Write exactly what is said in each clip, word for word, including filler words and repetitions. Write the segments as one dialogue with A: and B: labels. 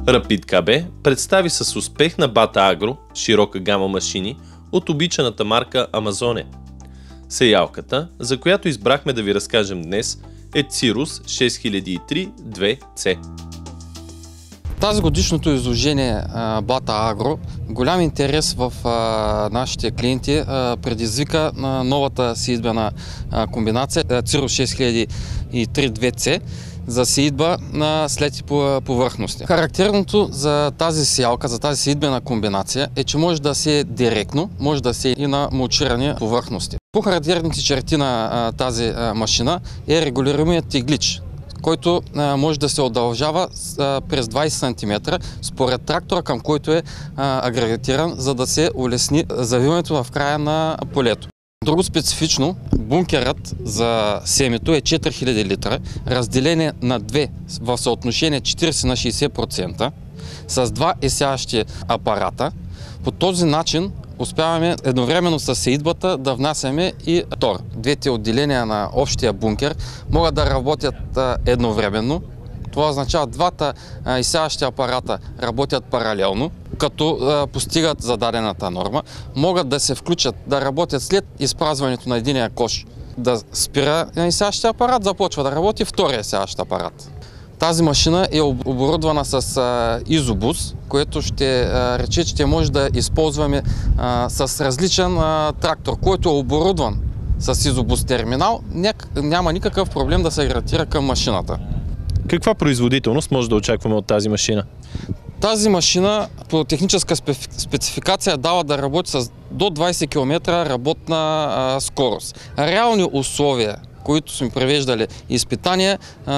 A: Rapid ка би представи с успех на Bata Agro широка гама машини от обичаната марка Амазоне. Сеялката, за която избрахме да ви разкажем днес, е Cirrus шест хиляди и три две С.
B: Тази годишното изложение Bata Agro голям интерес в нашите клиенти предизвика новата сеитбена комбинация Cirrus шест хиляди и три две С за сеитба на слети повърхности. Характерното за тази сеялка, за тази сеитбена комбинация е, че може да сее директно, може да сее и на мулчирани повърхности. По характерните черти на тази машина е регулируемият теглич, който а, може да се удължава а, през двайсет сантиметра според трактора, към който е а, агрегатиран, за да се улесни завиването в края на полето. Друго специфично, бункерът за семето е четири хиляди литра, разделение на две в съотношение четирийсет на шейсет процента, с два есящи апарата. По този начин успяваме едновременно с сеитбата да внасяме и тор. Двете отделения на общия бункер могат да работят едновременно. Това означава, двата изсяващи апарата работят паралелно, като постигат зададената норма. Могат да се включат, да работят след изпразването на единия кош. Да спира изсяващия апарат, започва да работи втория изсяващ апарат. Тази машина е оборудвана с а, изобус, което ще а, рече, че ще може да използваме а, с различен а, трактор, който е оборудван с изобус терминал. Няк... Няма никакъв проблем да се агрегатира към машината.
A: Каква производителност може да очакваме от тази машина?
B: Тази машина по техническа спецификация дава да работи с до двайсет километра работна а, скорост. Реални условия, които сме превеждали изпитания,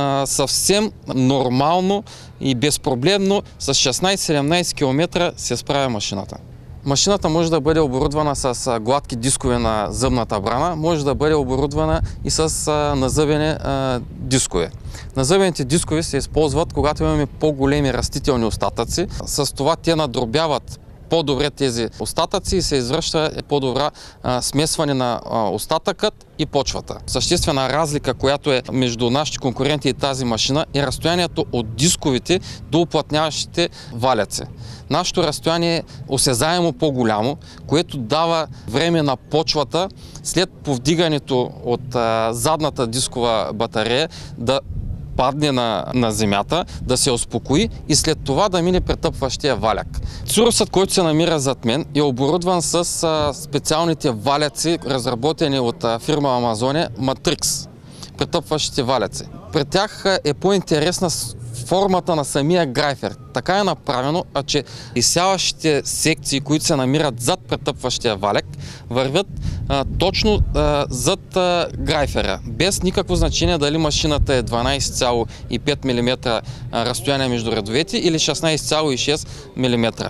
B: съвсем нормално и безпроблемно с шестнайсет-седемнайсет километра се справя машината. Машината може да бъде оборудвана с гладки дискове на зъбната брана, може да бъде оборудвана и с назъбени дискове. Назъбените дискове се използват, когато имаме по-големи растителни остатъци. С това те надробяват по-добре тези остатъци и се извършва по-добра смесване на а, остатъкът и почвата. Съществена разлика, която е между нашите конкуренти и тази машина, е разстоянието от дисковите до уплътняващите валяци. Нашето разстояние е осезаемо по-голямо, което дава време на почвата след повдигането от а, задната дискова батарея да падне на, на земята, да се успокои и след това да мине претъпващия валяк. Cirrusът, който се намира зад мен, е оборудван с а, специалните валяци, разработени от а, фирма Амазоне, Matrix, претъпващите валяци. При тях е по-интересна формата на самия грайфер. Така е направено, а че изсяващите секции, които се намират зад претъпващия валяк, вървят а, точно а, зад а, грайфера, без никакво значение дали машината е дванайсет цяло и пет милиметра разстояние между редовете или шестнайсет цяло и шест милиметра.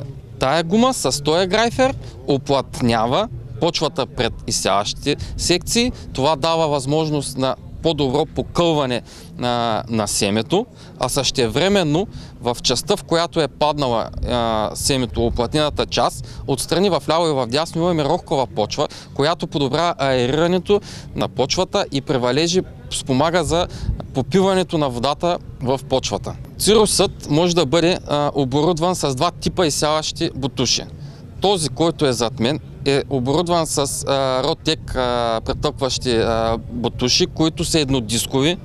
B: Тая гума с този грайфер уплътнява почвата пред изсяващите секции. Това дава възможност на по-добро покълване на, на семето, а същевременно в частта, в която е паднала а, семето, уплътнената част, отстрани в ляво и в дясно имаме рохкова почва, която подобрява аерирането на почвата и при валежи спомага за попиването на водата в почвата. Cirrusът може да бъде а, оборудван с два типа изсяващи бутуши. Този, който е зад мен, е оборудван с Rotec претъпващи а, бутуши, които са еднодискови,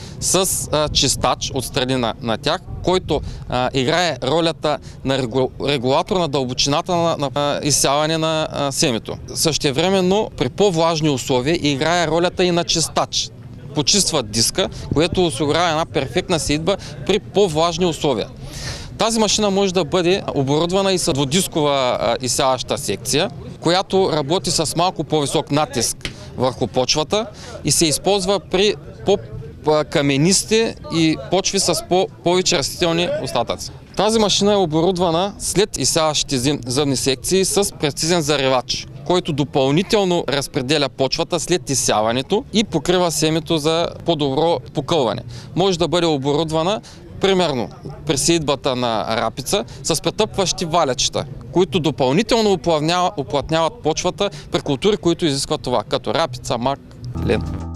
B: с а, чистач отстрани на, на тях, който а, играе ролята на регу, регулатор на дълбочината на, на а, изсяване на а, семето. Същевременно при по-влажни условия играе ролята и на чистач. Почиства диска, което осигурява една перфектна сеитба при по-влажни условия. Тази машина може да бъде оборудвана и с двудискова изсяваща секция, която работи с малко по-висок натиск върху почвата и се използва при по-каменисти и почви с повече растителни остатъци. Тази машина е оборудвана след изсяващите зъбни секции с прецизен заривач, който допълнително разпределя почвата след изсяването и покрива семето за по-добро покълване. Може да бъде оборудвана примерно при сеитбата на рапица с претъпващи валячета, които допълнително уплътняват почвата при култури, които изискват това, като рапица, мак, лен.